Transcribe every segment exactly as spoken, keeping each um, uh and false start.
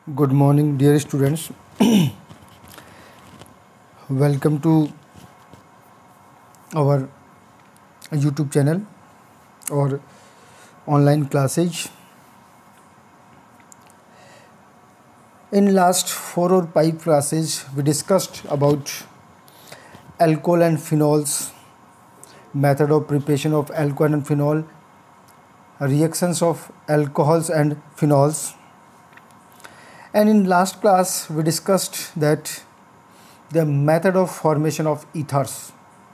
Good morning, dear students. Welcome to our YouTube channel or online classes. In last four or five classes, we discussed about alcohol and phenols, method of preparation of alcohol and phenol, reactions of alcohols and phenols. And in last class, we discussed that the method of formation of ethers.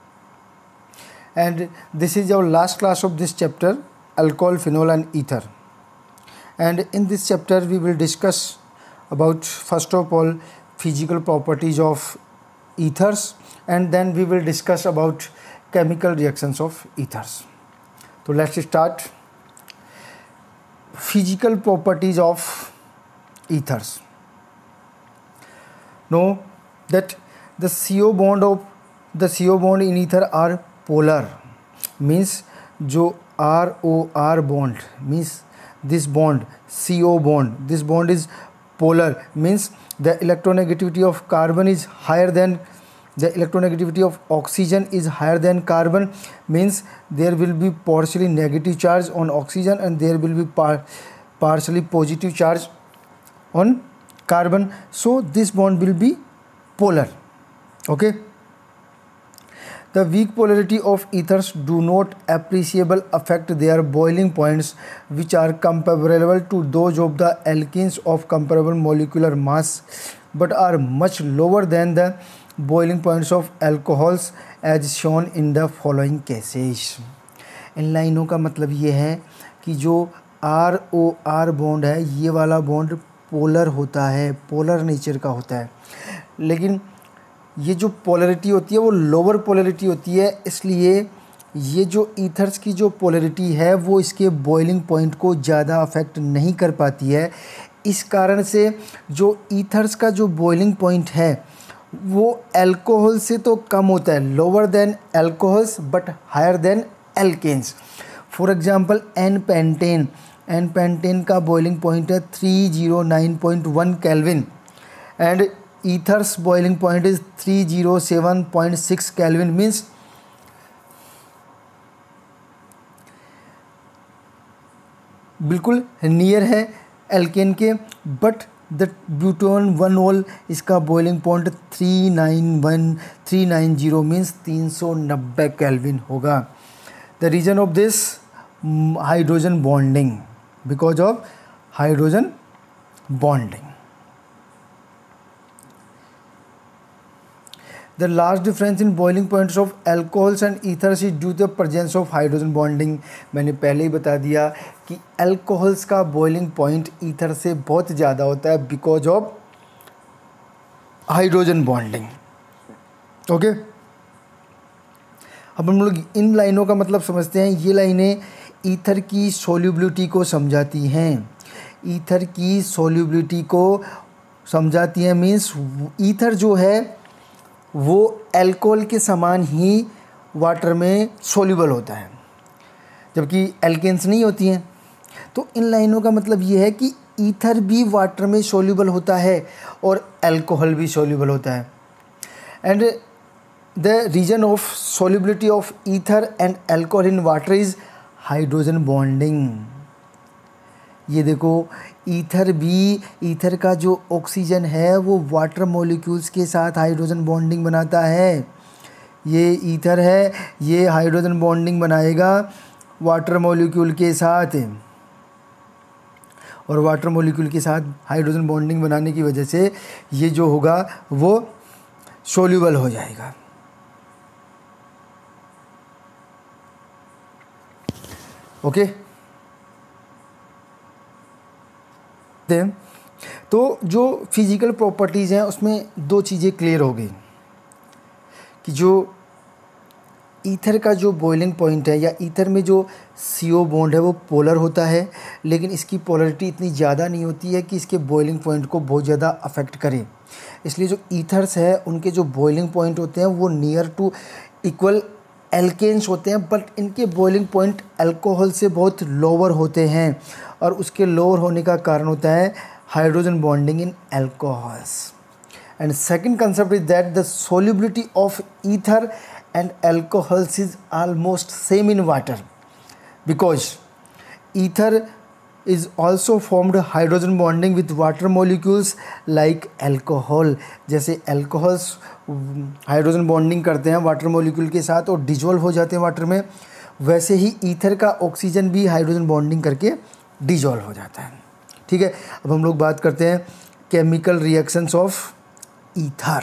And this is our last class of this chapter, alcohol, phenol and ether. And in this chapter, we will discuss about, first of all, physical properties of ethers, and then we will discuss about chemical reactions of ethers. So let's start. Physical properties of ethers. Know that the C O bond of the C O bond in ether are polar, means जो R O R bond means this bond C O bond, this bond is polar, means the electronegativity of carbon is higher than the electronegativity of oxygen is higher than carbon, means there will be partially negative charge on oxygen and there will be par partially positive charge on carbon. So this bond will be polar. Okay. The weak polarity of ethers do not appreciable affect their boiling points, which are comparable to those of the alkenes of comparable molecular mass, but are much lower than the boiling points of alcohols as shown in the following cases. इन लाइनों का मतलब ये है कि जो R O R bond है, ये वाला बॉन्ड पोलर होता है, पोलर नेचर का होता है, लेकिन ये जो पोलरिटी होती है वो लोअर पोलरिटी होती है, इसलिए ये जो ईथर्स की जो पोलरिटी है वो इसके बॉइलिंग पॉइंट को ज़्यादा अफेक्ट नहीं कर पाती है. इस कारण से जो ईथर्स का जो बॉइलिंग पॉइंट है वो अल्कोहल से तो कम होता है, lower than alcohols but higher than alkanes. For example n pentane, n pentane का बॉइलिंग पॉइंट है three zero nine point one kelvin and ethers boiling point is three zero seven point six kelvin, means बिल्कुल near है alkane के, but the butan one ol इसका boiling point three nine one three nine zero means तीन सौ नब्बे kelvin होगा. The reason of this hydrogen bonding, because of hydrogen bonding. The large difference in boiling points of alcohols and ethers is due to the presence of hydrogen bonding. मैंने पहले ही बता दिया कि alcohols का boiling point ether से बहुत ज़्यादा होता है because of hydrogen bonding. Okay, अब हम लोग इन लाइनों का मतलब समझते हैं. ये लाइनें ईथर की सोल्यूबिलिटी को समझाती हैं, ईथर की सोल्यूबिलिटी को समझाती हैं. मीन्स ईथर जो है वो अल्कोहल के समान ही वाटर में सोल्यूबल होता है, जबकि एल्केन्स नहीं होती हैं. तो इन लाइनों का मतलब ये है कि ईथर भी वाटर में सोल्यूबल होता है और अल्कोहल भी सोल्यूबल होता है. And the reason of solubility of ether and alcohol in water is hydrogen bonding. ये देखो, ईथर भी, ईथर का जो ऑक्सीजन है वो वाटर मॉलिक्यूल्स के साथ हाइड्रोजन बॉन्डिंग बनाता है. ये ईथर है, ये हाइड्रोजन बॉन्डिंग बनाएगा वाटर मॉलिक्यूल के साथ, और वाटर मॉलिक्यूल के साथ हाइड्रोजन बॉन्डिंग बनाने की वजह से ये जो होगा वो सोल्यूबल हो जाएगा. Okay okay? तो जो फिज़िकल प्रॉपर्टीज़ हैं उसमें दो चीज़ें क्लियर हो गई कि जो ईथर का जो बॉइलिंग पॉइंट है या ईथर में जो सी ओ बॉन्ड है वो पोलर होता है, लेकिन इसकी पोलरिटी इतनी ज़्यादा नहीं होती है कि इसके बॉइलिंग पॉइंट को बहुत ज़्यादा अफेक्ट करे. इसलिए जो ईथर्स है उनके जो बॉइलिंग पॉइंट होते हैं वो नियर टू इक्वल एल्केन्स होते हैं, बट इनके बॉइलिंग पॉइंट अल्कोहल से बहुत लोअर होते हैं. और उसके लोअर होने का कारण होता है hydrogen bonding in alcohols. And second concept is that the solubility of ether and alcohols is almost same in water, because ether is also formed hydrogen bonding with water molecules like alcohol. जैसे alcohols hydrogen bonding करते हैं water molecule के साथ और dissolve हो जाते हैं water में, वैसे ही ईथर का ऑक्सीजन भी हाइड्रोजन बॉन्डिंग करके डिजोल्व हो जाता है। ठीक है, अब हम लोग बात करते हैं केमिकल रिएक्शंस ऑफ ईथर।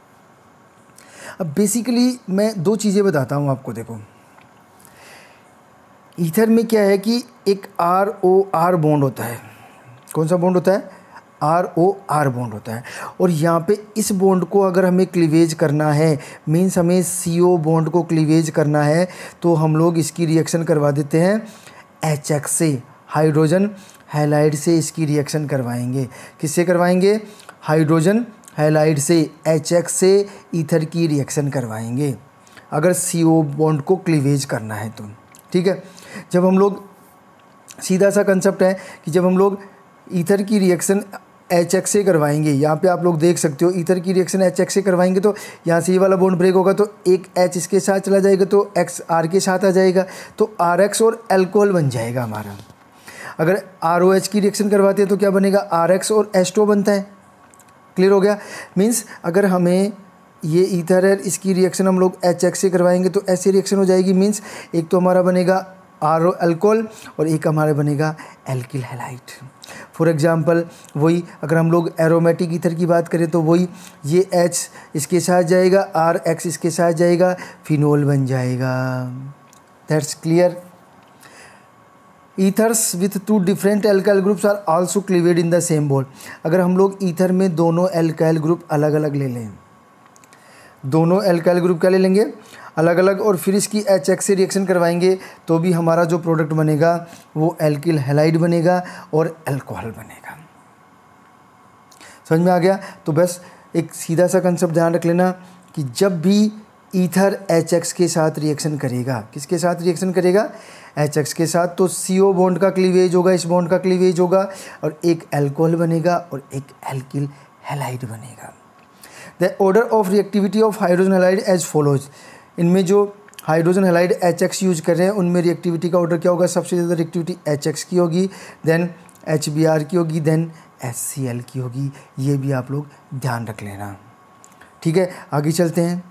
अब बेसिकली मैं दो चीज़ें बताता हूँ आपको। देखो, ईथर में क्या है कि एक आर ओ आर बॉन्ड होता है। कौन सा बॉन्ड होता है? आर ओ आर बॉन्ड होता है। और यहाँ पे इस बॉन्ड को अगर हमें क्लीवेज करना है, मीन्स हमें सी ओ बॉन्ड को क्लीवेज करना है, तो हम लोग इसकी रिएक्शन करवा देते हैं एच एक्स से, हाइड्रोजन हैलाइड से इसकी रिएक्शन करवाएंगे। किससे करवाएंगे? हाइड्रोजन हैलाइड से, एच एक्स से ईथर की रिएक्शन करवाएंगे अगर सी ओ बॉन्ड को क्लीवेज करना है तो। ठीक है, जब हम लोग, सीधा सा कंसेप्ट है कि जब हम लोग ईथर की रिएक्शन एच एक्स से करवाएंगे, यहाँ पे आप लोग देख सकते हो ईथर की रिएक्शन एच एक्स से करवाएंगे तो यहाँ से ये वाला बॉन्ड ब्रेक होगा तो एक एच इसके साथ चला जाएगा तो एक्स आर के साथ आ जाएगा, तो आर एक्स और एल्कोहल बन जाएगा हमारा। अगर आर ओ एच की रिएक्शन करवाते हैं तो क्या बनेगा? आर एक्स और एच टू बनता है। क्लियर हो गया? मीन्स अगर हमें ये ईथर है, इसकी रिएक्शन हम लोग एच एक्स से करवाएंगे तो ऐसी रिएक्शन हो जाएगी। मीन्स एक तो हमारा बनेगा आर ओ अल्कोहल और एक हमारा बनेगा एल्किल हैलाइड। फॉर एग्जांपल वही अगर हम लोग एरोमेटिक ईथर की बात करें तो वही ये एच इसके साथ जाएगा, आर एक्स इसके साथ जाएगा, फिनोल बन जाएगा। That's clear. Ethers with two different alkyl groups are also cleaved in the same bond. अगर हम लोग ईथर में दोनों एल्काइल ग्रुप अलग अलग ले लें, दोनों एल्काइल ग्रुप क्या ले लेंगे? अलग अलग, और फिर इसकी एच एक्स से रिएक्शन करवाएंगे तो भी हमारा जो प्रोडक्ट बनेगा वो एल्किल हैलाइड बनेगा और अल्कोहल बनेगा। समझ में आ गया? तो बस एक सीधा सा कंसेप्ट ध्यान रख लेना कि जब भी ईथर एच एक्स के साथ रिएक्शन करेगा, किसके साथ रिएक्शन करेगा? एच एक्स के साथ, तो सी ओ बॉन्ड का क्लीवेज होगा, इस बॉन्ड का क्लीवेज होगा और एक अल्कोहल बनेगा और एक एल्किल हैलाइड बनेगा। The order of reactivity of hydrogen halide as follows. इनमें जो hydrogen halide H X use कर रहे हैं उनमें रिएक्टिविटी का ऑर्डर क्या होगा? सबसे ज़्यादा रिएक्टिविटी एच एक्स की होगी, देन एच बी आर की होगी, देन एच सी एल की होगी। ये भी आप लोग ध्यान रख लेना। ठीक है, आगे चलते हैं।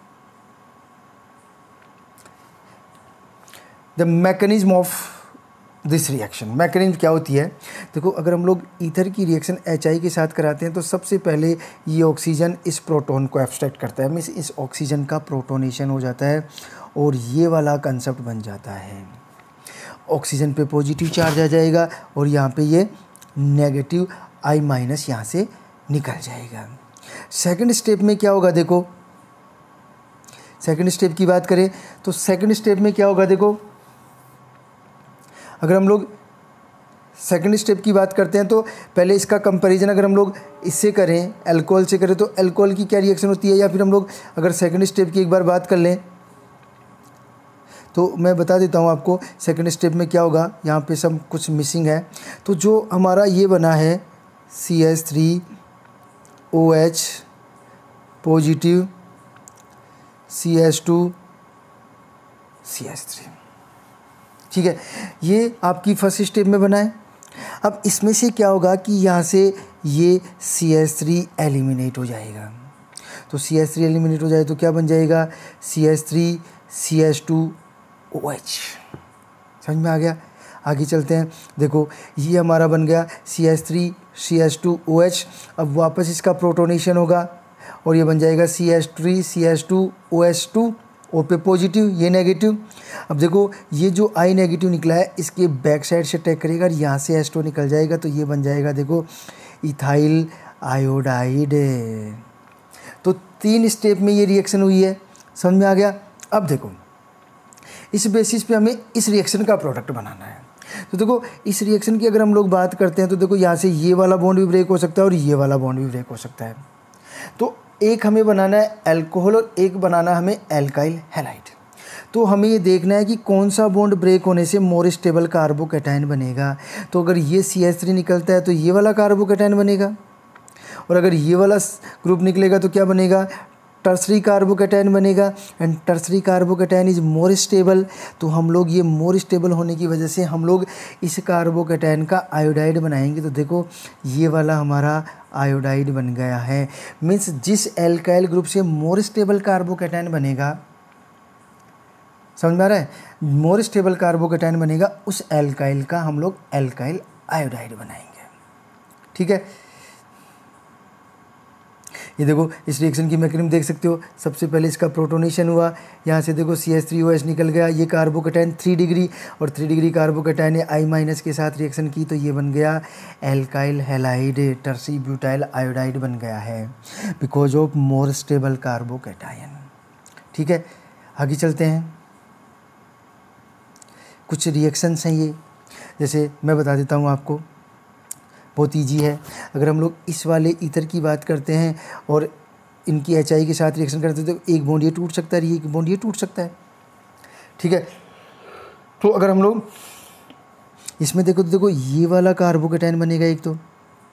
The mechanism of this reaction. Mechanism क्या होती है? देखो, अगर हम लोग ईथर की रिएक्शन एच आई के साथ कराते हैं तो सबसे पहले ये ऑक्सीजन इस प्रोटॉन को एब्स्ट्रैक्ट करता है, मीन्स इस ऑक्सीजन का प्रोटोनेशन हो जाता है और ये वाला कंसेप्ट बन जाता है। ऑक्सीजन पे पॉजिटिव चार्ज आ जाएगा और यहाँ पे ये नेगेटिव आई माइनस यहाँ से निकल जाएगा। सेकंड स्टेप में क्या होगा? देखो, सेकंड स्टेप की बात करें तो सेकंड स्टेप में क्या होगा? देखो, अगर हम लोग सेकंड स्टेप की बात करते हैं तो पहले इसका कंपैरिजन अगर हम लोग इससे करें, अल्कोहल से करें, तो अल्कोहल की क्या रिएक्शन होती है, या फिर हम लोग अगर सेकंड स्टेप की एक बार बात कर लें तो मैं बता देता हूं आपको सेकंड स्टेप में क्या होगा। यहाँ पे सब कुछ मिसिंग है। तो जो हमारा ये बना है C H three O H positive C H two C H three, ठीक है, ये आपकी फर्स्ट स्टेप में बना है। अब इसमें से क्या होगा कि यहाँ से ये सी एच थ्री एलिमिनेट हो जाएगा। तो सी एच थ्री एलिमिनेट हो जाए तो क्या बन जाएगा? C H three C H two O H. समझ में आ गया? आगे चलते हैं। देखो, ये हमारा बन गया C H three C H two O H. अब वापस इसका प्रोटोनेशन होगा और ये बन जाएगा C H three C H two O H two, O पे पॉजिटिव, ये नेगेटिव। अब देखो, ये जो आई नेगेटिव निकला है इसके बैक साइड से अटैक करेगा और यहाँ से एच टू निकल जाएगा तो ये बन जाएगा, देखो, इथाइल आयोडाइड। तो तीन स्टेप में ये रिएक्शन हुई है। समझ में आ गया? अब देखो, इस बेसिस पे हमें इस रिएक्शन का प्रोडक्ट बनाना है। तो देखो, इस रिएक्शन की अगर हम लोग बात करते हैं तो देखो, यहाँ से ये वाला बॉन्ड भी ब्रेक हो सकता है और ये वाला बॉन्ड भी ब्रेक हो सकता है। तो एक हमें बनाना है अल्कोहल और एक बनाना हमें एल्काइल हैलाइड। तो हमें ये देखना है कि कौन सा बॉन्ड ब्रेक होने से मोर स्टेबल कार्बोकैटायन बनेगा। तो अगर ये सी एच थ्री निकलता है तो ये वाला कार्बोकैटायन बनेगा, और अगर ये वाला ग्रुप निकलेगा तो क्या बनेगा, टर्सरी कार्बोकैटायन बनेगा। And tertiary carbocation is more stable. तो हम लोग ये मोर स्टेबल होने की वजह से हम लोग इस कार्बोकैटायन का आयोडाइड बनाएंगे। तो देखो ये वाला हमारा आयोडाइड बन गया है। मीन्स जिस एल्काइल ग्रुप से मोर स्टेबल कार्बोकैटायन बनेगा, समझ में आ रहा है, मोर स्टेबल कार्बोकैटायन बनेगा, उस एल्काइल का हम लोग एल्काइल आयोडाइड बनाएंगे। ठीक है, ये देखो इस रिएक्शन की मैकेनिज्म देख सकते हो। सबसे पहले इसका प्रोटोनेशन हुआ, यहाँ से देखो C H three O H निकल गया, ये कार्बोकैटायन थ्री डिग्री और थ्री डिग्री कार्बोकैटायन ने आई माइनस के साथ रिएक्शन की तो ये बन गया alkyl halide tertiary butyl iodide बन गया है, because of more stable carbocation. ठीक है, आगे चलते हैं। कुछ रिएक्शंस हैं ये, जैसे मैं बता देता हूँ आपको, बहुत ईजी है। अगर हम लोग इस वाले ईथर की बात करते हैं और इनकी एच आई के साथ रिएक्शन करते हैं तो एक बॉन्ड ये टूट सकता है, एक बॉन्ड ये टूट सकता है। ठीक है, तो अगर हम लोग इसमें देखो तो देखो ये वाला कार्बोकैटायन बनेगा एक तो,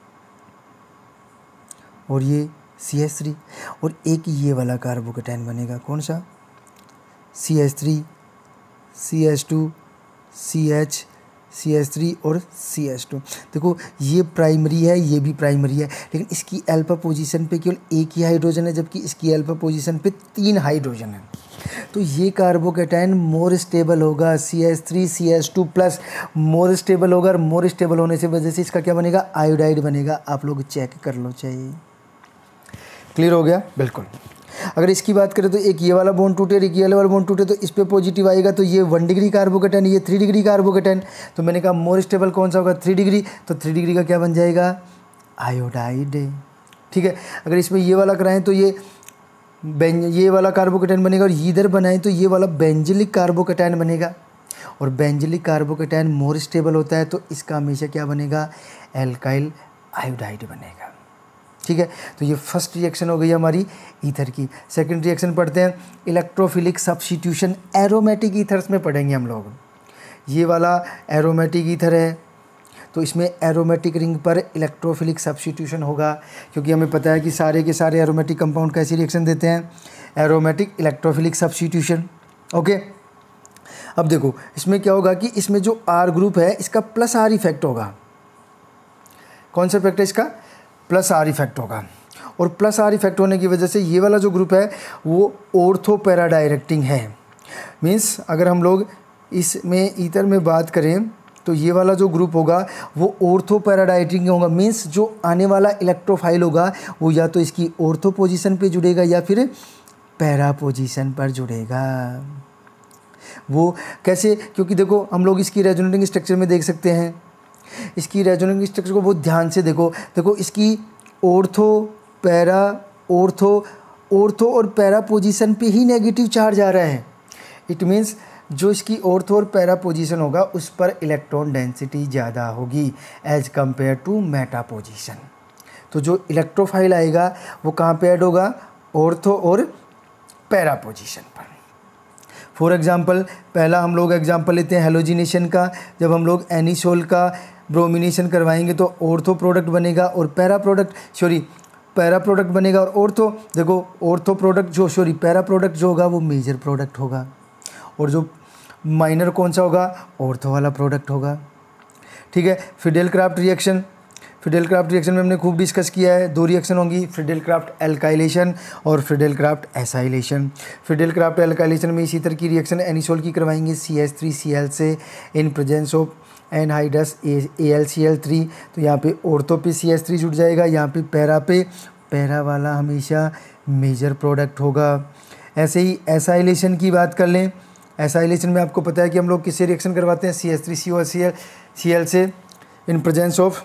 और ये सी एच थ्री, और एक ये वाला कार्बोकैटायन बनेगा, कौन सा, C H three, C H two, C H, C H three और सी एच टू। देखो ये प्राइमरी है, ये भी प्राइमरी है, लेकिन इसकी अल्फा पोजीशन पे केवल एक ही हाइड्रोजन है, जबकि इसकी अल्फा पोजीशन पे तीन हाइड्रोजन है। तो ये कार्बोकैटायन मोर स्टेबल होगा, C H three C H two plus more stable होगा, और मोर स्टेबल होने से वजह से इसका क्या बनेगा, आयोडाइड बनेगा। आप लोग चेक कर लो, चाहिए। क्लियर हो गया, बिल्कुल। अगर इसकी बात करें तो एक ये वाला बॉन्ड टूटे और एक ये वाला बॉन्ड टूटे तो इस पे पॉजिटिव आएगा, तो ये वन डिग्री कार्बोकैटायन, ये थ्री डिग्री कार्बोकैटायन। तो मैंने कहा मोर स्टेबल कौन सा होगा, थ्री डिग्री, तो थ्री डिग्री का क्या बन जाएगा, आयोडाइड। ठीक है, अगर इसमें ये वाला कराएं तो ये बेंज ये वाला कार्बोकैटायन बनेगा, और इधर बनाएं तो ये वाला बेंजिलिक कार्बोकैटायन बनेगा, और बेंजिलिक कार्बोकैटायन मोर स्टेबल होता है तो इसका हमेशा क्या बनेगा, एल्काइल आयोडाइड बनेगा। ठीक है, तो ये फर्स्ट रिएक्शन हो गई हमारी ईथर की। सेकंड रिएक्शन पढ़ते हैं, इलेक्ट्रोफिलिक सब्स्टिट्यूशन। एरोमेटिक ईथर्स में पढ़ेंगे हम लोग। ये वाला एरोमेटिक ईथर है, तो इसमें एरोमेटिक रिंग पर इलेक्ट्रोफिलिक सब्स्टिट्यूशन होगा, क्योंकि हमें पता है कि सारे के सारे एरोमेटिक कंपाउंड कैसी रिएक्शन देते हैं, एरोमेटिक इलेक्ट्रोफिलिक सब्स्टिट्यूशन। ओके, अब देखो इसमें क्या होगा कि इसमें जो आर ग्रुप है इसका प्लस आर इफेक्ट होगा। कौन सा इफेक्ट है इसका, प्लस आर इफेक्ट होगा, और प्लस आर इफेक्ट होने की वजह से ये वाला जो ग्रुप है वो ऑर्थो पैरा डायरेक्टिंग है। मीन्स अगर हम लोग इसमें ईथर में बात करें तो ये वाला जो ग्रुप होगा वो ऑर्थो पैरा डायरेक्टिंग होगा। मीन्स जो आने वाला इलेक्ट्रोफाइल होगा वो या तो इसकी ऑर्थो पोजीशन पे जुड़ेगा या फिर पैरा पोजीशन पर जुड़ेगा। वो कैसे, क्योंकि देखो हम लोग इसकी रेजोनेटिंग स्ट्रक्चर में देख सकते हैं, इसकी रेजोनेटिंग स्ट्रक्चर को बहुत ध्यान से देखो। देखो इसकी ऑर्थो पैरा ऑर्थो ऑर्थो और पैरा पोजीशन पे ही नेगेटिव चार्ज आ रहा है। इट मीन्स जो इसकी ऑर्थो और पैरा पोजीशन होगा उस पर इलेक्ट्रॉन डेंसिटी ज़्यादा होगी as compared to meta position. तो जो इलेक्ट्रोफाइल आएगा वो कहाँ पे ऐड होगा, ऑर्थो और पैरा पोजीशन पर। फॉर एग्जांपल पहला हम लोग एग्जांपल लेते हैं हेलोजिनेशन का। जब हम लोग एनिसोल का ब्रोमिनेशन करवाएंगे तो ऑर्थो प्रोडक्ट बनेगा और para product sorry para product बनेगा, और ऑर्थो देखो ऑर्थो प्रोडक्ट जो सॉरी पैरा प्रोडक्ट जो होगा वो मेजर प्रोडक्ट होगा, और जो माइनर कौन सा होगा, ऑर्थो वाला प्रोडक्ट होगा। ठीक है, Friedel Crafts reaction. Friedel Crafts reaction में हमने खूब डिस्कस किया है, दो रिएक्शन होंगी, फिडेल क्राफ्ट एल्काइलेशन और Friedel Crafts acylation. Friedel Crafts alkylation में इसी तरह की रिएक्शन एनिसोल की करवाएंगे C H three C L से in presence of anhydrous A L C L three. तो यहाँ पे ऑर्थो पे सी एच थ्री जुड़ जाएगा, यहाँ पे पैरा पे पैरा वाला हमेशा मेजर प्रोडक्ट होगा। ऐसे ही एसाइलेशन की बात कर लें, एसाइलेशन में आपको पता है कि हम लोग किससे रिएक्शन करवाते हैं, C H three C O C L C L से in presence of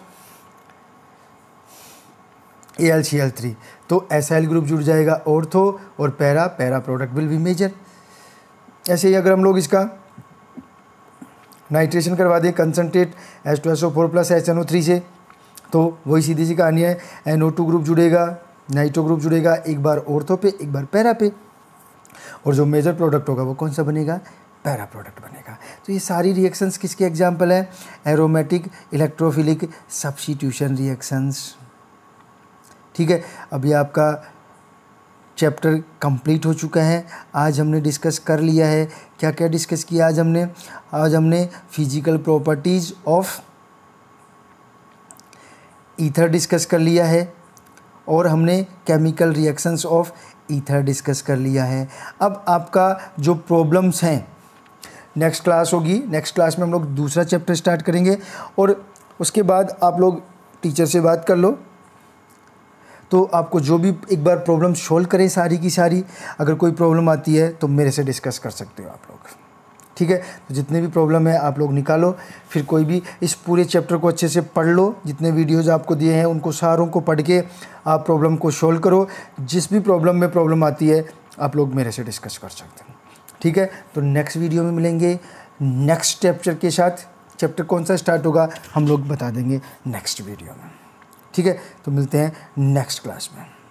A L C L three. तो एसाइल ग्रुप जुड़ जाएगा ऑर्थो और para, para product will be major. ऐसे ही अगर हम लोग इसका नाइट्रेशन करवा दें concentrate H two S O four plus H N O three से, तो वही सीधी सी कहानी है, एन ओ टू ग्रुप जुड़ेगा, नाइट्रो ग्रुप जुड़ेगा, एक बार ऑर्थो पे एक बार पैरा पे। और जो मेजर प्रोडक्ट होगा वो कौन सा बनेगा, पैरा प्रोडक्ट बनेगा। तो ये सारी रिएक्शंस किसके एग्जाम्पल है, एरोमेटिक इलेक्ट्रोफिलिक सब्स्टिट्यूशन रिएक्शंस। ठीक है, अभी आपका चैप्टर कंप्लीट हो चुका है। आज हमने डिस्कस कर लिया है, क्या क्या डिस्कस किया आज हमने, आज हमने physical properties of ether discuss कर लिया है और हमने chemical reactions of ether discuss कर लिया है। अब आपका जो प्रॉब्लम्स हैं नेक्स्ट क्लास होगी, नेक्स्ट क्लास में हम लोग दूसरा चैप्टर स्टार्ट करेंगे और उसके बाद आप लोग टीचर से बात कर लो, तो आपको जो भी एक बार प्रॉब्लम सोल्व करें सारी की सारी, अगर कोई प्रॉब्लम आती है तो मेरे से डिस्कस कर सकते हो आप लोग। ठीक है, तो जितने भी प्रॉब्लम है आप लोग निकालो, फिर कोई भी इस पूरे चैप्टर को अच्छे से पढ़ लो, जितने वीडियोज़ आपको दिए हैं उनको सारों को पढ़ के आप प्रॉब्लम को सोल्व करो। जिस भी प्रॉब्लम में प्रॉब्लम आती है आप लोग मेरे से डिस्कस कर सकते हैं। ठीक है, तो नेक्स्ट वीडियो में मिलेंगे नेक्स्ट चैप्टर के साथ। चैप्टर कौन सा स्टार्ट होगा हम लोग बता देंगे नेक्स्ट वीडियो में। ठीक है, तो मिलते हैं नेक्स्ट क्लास में।